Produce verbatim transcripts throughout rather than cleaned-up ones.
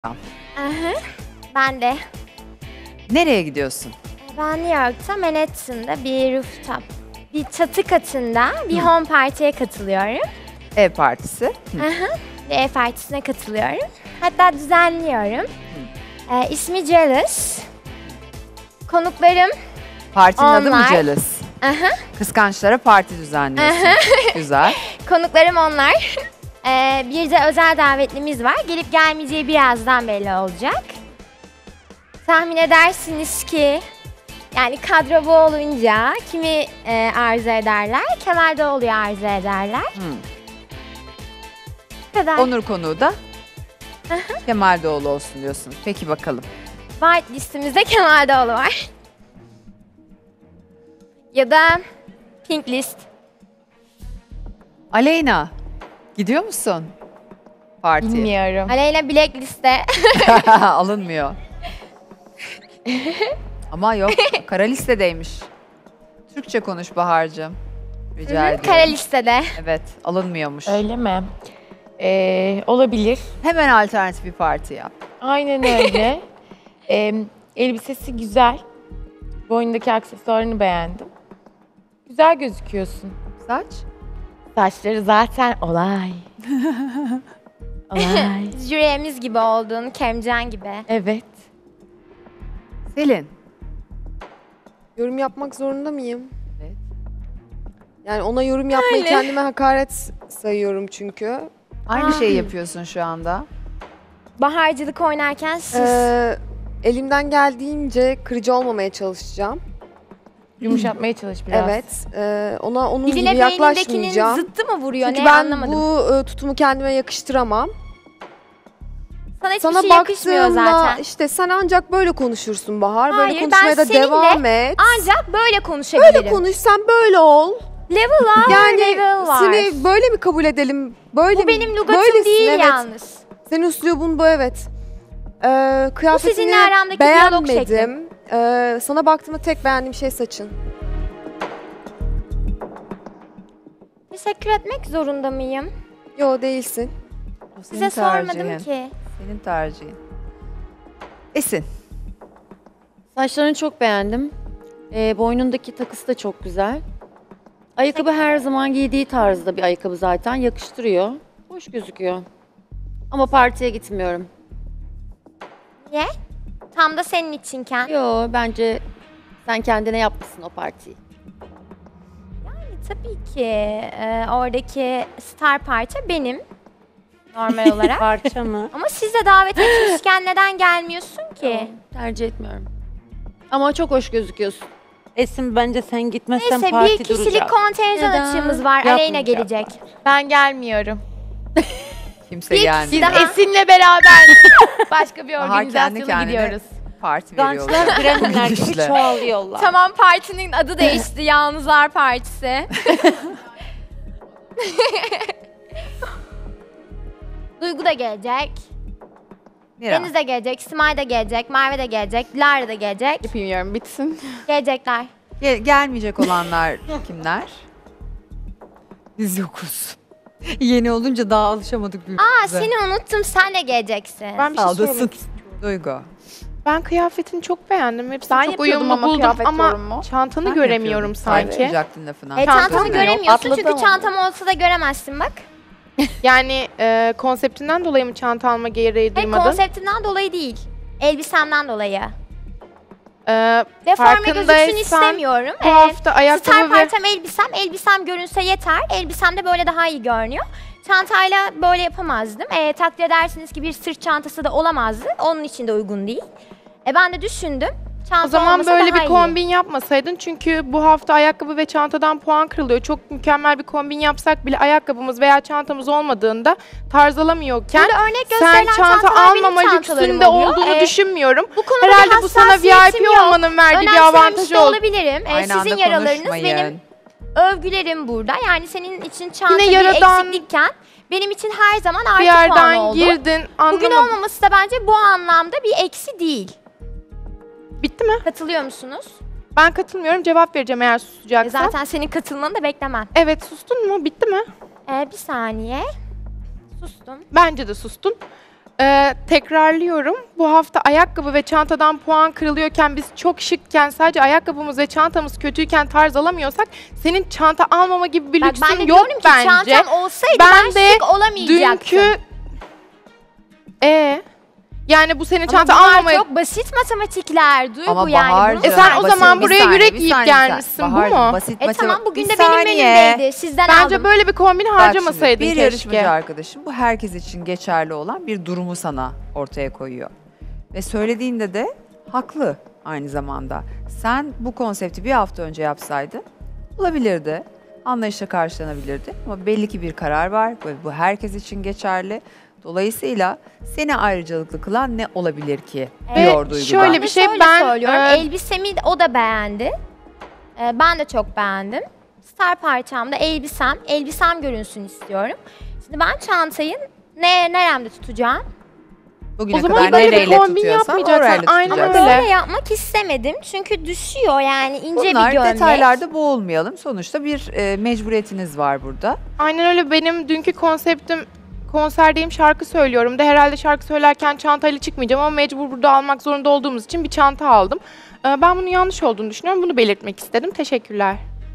Aha, ben de. Nereye gidiyorsun? Ben New York'ta Manhattan'da bir rooftop, bir çatı katında bir home party'ye katılıyorum. Ev partisi. Hı. Aha, bir ev partisine katılıyorum. Hatta düzenliyorum. Ee, ismi Jealous. Konuklarım, Partinin adı mı Onlar. Jealous? aha, Kıskançlara parti düzenliyorsun. Güzel. konuklarım onlar. Ee, bir de özel davetlimiz var. Gelip gelmeyeceği birazdan belli olacak. Tahmin edersiniz ki, yani kadro bu olunca kimi e, arzu ederler? Kemal Doğulu'yu arzu ederler. Hı. Bu kadar. Onur konuğu da Kemal Doğulu olsun diyorsun. Peki bakalım. White listemizde Kemal Doğulu var. Ya da Pink list. Aleyna, gidiyor musun? Partiye. Bilmiyorum. Aleyna Black liste. Alınmıyor. Ama yok, kara listedeymiş. Türkçe konuş Bahar'cığım. Rica ediyorum. Kara listede. Evet, alınmıyormuş. Öyle mi? Ee, olabilir. Hemen alternatif bir parti yap. Aynen öyle. Ee, elbisesi güzel. Boynundaki aksesuarını beğendim. Güzel gözüküyorsun. Saç? Saçları zaten olay. Olay. Jüriyemiz gibi oldun, Kemcan gibi. Evet. Selin. Yorum yapmak zorunda mıyım? Evet. Yani ona yorum yapmayı Öyle. kendime hakaret sayıyorum çünkü. Aynı Ah. şeyi yapıyorsun şu anda. Baharcılık oynarken sus. Ee, elimden geldiğince kırıcı olmamaya çalışacağım. Yumuşatmaya çalış biraz. Evet. e, ona onun Diline gibi beynindekinin yaklaşmayacağım. zıttı mı vuruyor? Çünkü ne ben anlamadım. bu e, tutumu kendime yakıştıramam. Sana hiçbir Sana şey yakışmıyor baktığımda zaten. işte sen ancak böyle konuşursun Bahar. Hayır, böyle ben konuşmaya da seninle devam et. Ancak böyle konuşabilirim. Böyle konuş, sen böyle ol. Level var, Yani level var. seni böyle mi kabul edelim? Böyle Bu benim lügatım böylesin, değil evet. yalnız. Senin üslubun bu, evet. Ee, kıyafetini sizinle aramdaki diyalog beğenmedim. Ee, sana baktığımda tek beğendiğim şey saçın. Teşekkür etmek zorunda mıyım? Yo, değilsin. O senin Size sormadım tercihin. ki. Senin tercihin. Esin. Saçlarını çok beğendim. Ee, boynundaki takısı da çok güzel. Ayakkabı her zaman giydiği tarzda bir ayakkabı zaten. Yakıştırıyor. Hoş gözüküyor. Ama partiye gitmiyorum. Niye? Tam da senin içinken. Yo, bence sen kendine yapmışsın o partiyi. Tabii ki e, oradaki star parça benim. Normal olarak. Parça mı? Ama siz de davet etmişken neden gelmiyorsun ki? Tercih etmiyorum. Ama çok hoş gözüküyorsun. Esin, bence sen gitmezsen Neyse, parti bir kişilik duracak. kontenjan Neden? açığımız var. Yapmayacaklar. Aleyna gelecek. Ben gelmiyorum. Kimse Bir gelmiyor. kişi daha. Esin'le beraber başka bir Bahar kendi organizasyona kendine gidiyoruz. parti veriyor. Gençler Bremenler gibi Gidişle. çoğalıyorlar. Tamam, partinin adı değişti. Yalnızlar Partisi. Duygu da gelecek. Mira. Deniz de gelecek. Simay da gelecek. Merve de gelecek. Lara da gelecek. Bilmiyorum, bitsin. Gelecekler. Gel- gelmeyecek olanlar kimler? Biz yokuz. Yeni olunca daha alışamadık birbirimize. Aa, seni unuttum. Sen de geleceksin. Ben bir şey Sağ olasın. sormak istiyorum. Duygu. Ben kıyafetini çok beğendim. Hepsini Ben çok yapıyordum uyumlu ama buldum kıyafet ama yorumu. çantanı Ben göremiyorum yapıyordum. Sen sanki. yapacaktın lafını. E, Çantam çantamı yok. göremiyorsun Atladım çünkü onu. çantam olsa da göremezsin bak. Yani e, konseptinden dolayı mı çanta alma gereği Hayır, duymadın? konseptinden dolayı değil. Elbisemden dolayı. E, Deforme gözüksün farkındaysan istemiyorum. bu Ee, hafta Star ayakkabı ve parçam elbisem. Elbisem görünse yeter. Elbisem de böyle daha iyi görünüyor. Çantayla böyle yapamazdım. Ee, takdir edersiniz ki bir sırt çantası da olamazdı. Onun için de uygun değil. E, ben de düşündüm. Çanta o zaman olmasa böyle daha bir iyi. kombin yapmasaydın, çünkü bu hafta ayakkabı ve çantadan puan kırılıyor. Çok mükemmel bir kombin yapsak bile ayakkabımız veya çantamız olmadığında tarz alamıyorken Böyle örnek sen gösterilen çanta çantalar benim almama çantalarım lüksünde oluyor. olduğunu Ee, düşünmüyorum. Bu konuda Herhalde bir bu sana V I hassasiyetim P yok. olmanın verdiği bir Önemsememiş avantajı de oldu. olabilirim. Ee, Aynı sizin anda yaralarınız konuşmayın. benim övgülerim burada. Yani senin için çanta Yine bir yaradan- eksiklikken benim için her zaman artı Bir puan yerden oldu. girdin, Bugün anlamadım. olmaması da bence bu anlamda bir eksi değil. Bitti mi? Katılıyor musunuz? Ben katılmıyorum. Cevap vereceğim eğer E, susacaksan. zaten senin katılmanı da beklemem. Evet, sustun mu? Bitti mi? Ee, bir saniye. Sustum. Bence de sustun. Ee, tekrarlıyorum. Bu hafta ayakkabı ve çantadan puan kırılıyorken biz çok şıkken sadece ayakkabımız ve çantamız kötüyken tarz alamıyorsak senin çanta almama gibi bir Bak lüksün ben de yok diyorum ki bence. çantam olsaydı Ben ben, de şık olamayacaktım. Dünkü e yani bu senin Ama çanta bunlar almamaya... çok basit matematikler Duygu Ama yani. Bahar'cığım, Bunu E sen o basit- zaman bir buraya saniye, yürek bir yiyip saniye, bir gelmişsin, saniye. bu Bahar'cığım, mu? Basit E matematik- tamam bugün Bir de benim saniye. önümdeydi. Sizden Bence aldım. böyle bir kombin Bak şimdi, harcamasaydın bir keşke. yarışmacı arkadaşım bu herkes için geçerli olan bir durumu sana ortaya koyuyor. Ve söylediğinde de haklı aynı zamanda. Sen bu konsepti bir hafta önce yapsaydın olabilirdi. Anlayışla karşılanabilirdi. Ama belli ki bir karar var ve bu herkes için geçerli. Dolayısıyla seni ayrıcalıklı kılan ne olabilir ki diyor Ve Duygu. şöyle Ben bir de şey şöyle ben söylüyorum. e, Elbisemi de o da beğendi. Ee, ben de çok beğendim. Star parçamda elbisem, elbisem görünsün istiyorum. Şimdi ben çantayı ne neremde tutacağım? Bugüne O zaman kadar böyle bir nereyle kombin tutuyorsan yapmayacaksan orayla aynen Ama tutacaksın. öyle. böyle yapmak istemedim. Çünkü düşüyor yani ince Bunlar bir gömlek. detaylarda boğulmayalım. Sonuçta bir e, mecburiyetiniz var burada. aynen öyle benim dünkü konseptim konserdeyim şarkı söylüyorum da herhalde şarkı söylerken çantayla çıkmayacağım ama mecbur burada almak zorunda olduğumuz için bir çanta aldım. Ee, Ben bunun yanlış olduğunu düşünüyorum. Bunu belirtmek istedim. Teşekkürler.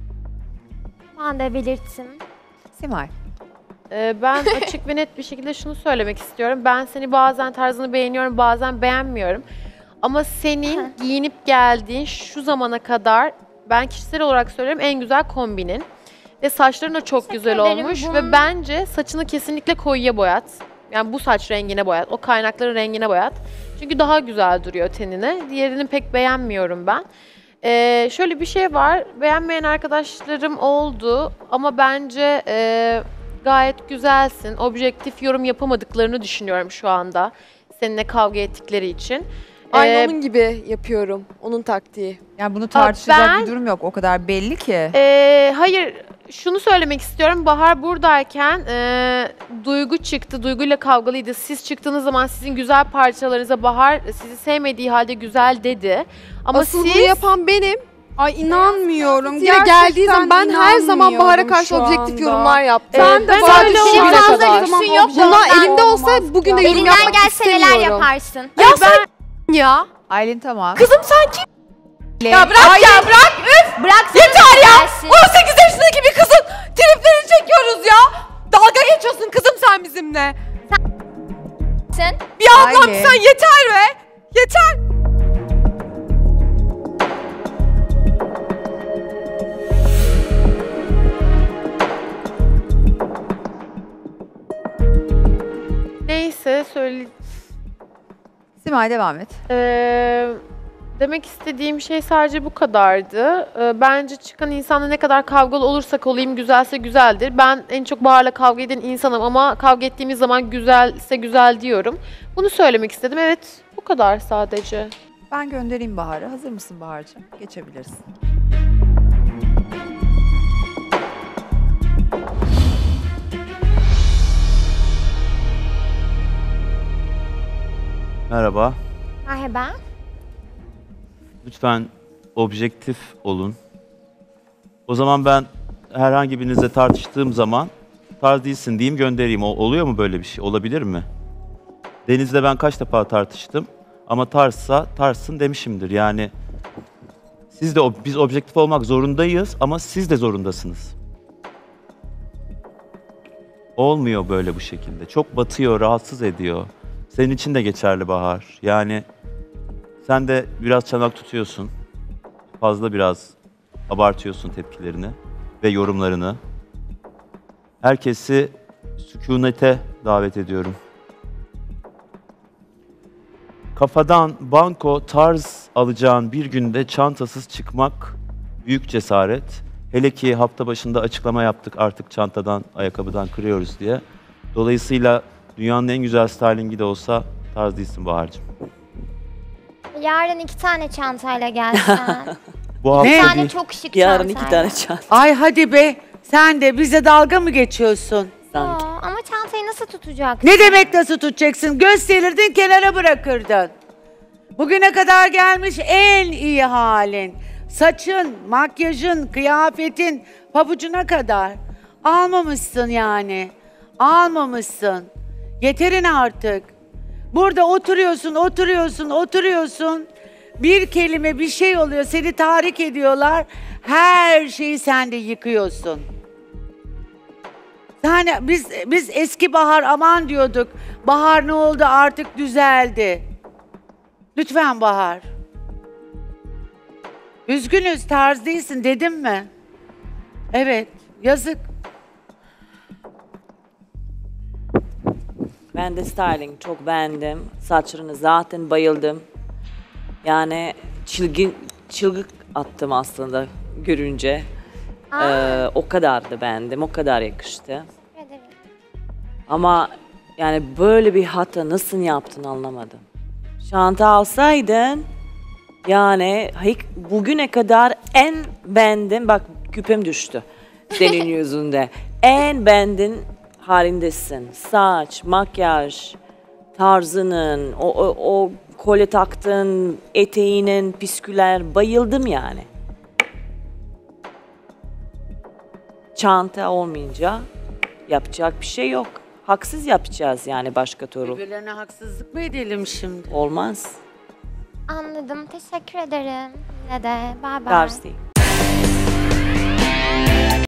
Ben de belirttim. Simay. Ee, ben açık ve net bir şekilde şunu söylemek istiyorum. Ben seni bazen tarzını beğeniyorum, bazen beğenmiyorum. Ama senin giyinip geldiğin şu zamana kadar ben kişisel olarak söylüyorum en güzel kombinin. Ve saçların da çok Teşekkür güzel ederim. olmuş Bunun- ve bence saçını kesinlikle koyuya boyat. Yani bu saç rengine boyat, o kaynakların rengine boyat. Çünkü daha güzel duruyor tenine. Diğerini pek beğenmiyorum ben. Ee, şöyle bir şey var, beğenmeyen arkadaşlarım oldu ama bence e, gayet güzelsin. Objektif yorum yapamadıklarını düşünüyorum şu anda. Seninle kavga ettikleri için. Aynı Ee, onun gibi yapıyorum. Onun taktiği. Yani bunu tartışacak ben- bir durum yok. O kadar belli ki. Ee, hayır, şunu söylemek istiyorum. Bahar buradayken e, Duygu çıktı. Duygu'yla kavgalıydı. Siz çıktığınız zaman sizin güzel parçalarınıza Bahar sizi sevmediği halde güzel dedi. Ama Asıl siz bunu yapan benim. Ay inanmıyorum. Yine geldiği zaman ben her zaman Bahar'a karşı objektif yorumlar yaptım. Ben de Ben böyle sadece olmam. şimdiye Fazla kadar. lüksün yok Bunlar ondan. elimde olsa bugün de yorum Elinden yapmak gelse neler istemiyorum. yaparsın. Ya sen ya. Aylin tamam. Kızım sen kim? Ya Bırak ya bırak. Bırak yeter ya. on sekiz yaşındaki bir kızın triplerini çekiyoruz ya. Dalga geçiyorsun kızım sen bizimle. Bir ablam Aylin. sen yeter be. Yeter. neyse söyle. Simay devam et. Ee, demek istediğim şey sadece bu kadardı. Ee, bence çıkan insanla ne kadar kavgalı olursak olayım güzelse güzeldir. Ben en çok Bahar'la kavga eden insanım ama kavga ettiğimiz zaman güzelse güzel diyorum. Bunu söylemek istedim. Evet, bu kadar sadece. Ben göndereyim Bahar'ı. Hazır mısın Bahar'cığım? Geçebilirsin. Merhaba. Merhaba. Lütfen objektif olun. O zaman ben herhangi birinizle tartıştığım zaman tarz değilsin diyeyim göndereyim. O, oluyor mu böyle bir şey? Olabilir mi? Deniz'le ben kaç defa tartıştım ama tarzsa tarzsın demişimdir. Yani siz de biz objektif olmak zorundayız ama siz de zorundasınız. Olmuyor böyle bu şekilde. Çok batıyor, rahatsız ediyor. Senin için de geçerli Bahar. Yani sen de biraz çanak tutuyorsun. Fazla biraz abartıyorsun tepkilerini ve yorumlarını. Herkesi sükunete davet ediyorum. Kafadan banko tarz alacağın bir günde çantasız çıkmak büyük cesaret. Hele ki hafta başında açıklama yaptık artık çantadan, ayakkabıdan kırıyoruz diye. Dolayısıyla dünyanın en güzel stylingi de olsa tarz değilsin Bahar'cığım. Yarın iki tane çantayla gelsen. Bu hafta Bir değil. tane çok şık Yarın çantayla. iki tane çanta. Ay hadi be. Sen de bize dalga mı geçiyorsun? Sanki. Aa, ama çantayı nasıl tutacaksın? Ne demek nasıl tutacaksın? Gösterirdin kenara bırakırdın. Bugüne kadar gelmiş en iyi halin. Saçın, makyajın, kıyafetin, pabucuna kadar. Almamışsın yani. Almamışsın. Yeterin artık. Burada oturuyorsun, oturuyorsun, oturuyorsun. Bir kelime bir şey oluyor, seni tahrik ediyorlar. Her şeyi sen de yıkıyorsun. Yani biz biz eski Bahar aman diyorduk. Bahar ne oldu artık düzeldi. Lütfen Bahar. Üzgünüz, tarz değilsin dedim mi? Evet, yazık. Ben de styling çok beğendim. Saçlarını zaten bayıldım. Yani çılgın, çılgık attım aslında görünce. Ee, o kadar da beğendim, o kadar yakıştı. Ederim. Ama yani böyle bir hata nasıl yaptın anlamadım. Çanta alsaydın yani hiç bugüne kadar en beğendim, bak küpem düştü senin yüzünde. En beğendin halindesin. Saç, makyaj, tarzının, o, o, o kolye taktın, eteğinin, pisküler, bayıldım yani. Çanta olmayınca yapacak bir şey yok. Haksız yapacağız yani başka turu. Birbirlerine haksızlık mı edelim şimdi? Olmaz. Anladım. Teşekkür ederim. Yine de. Bye bye. Ders değil.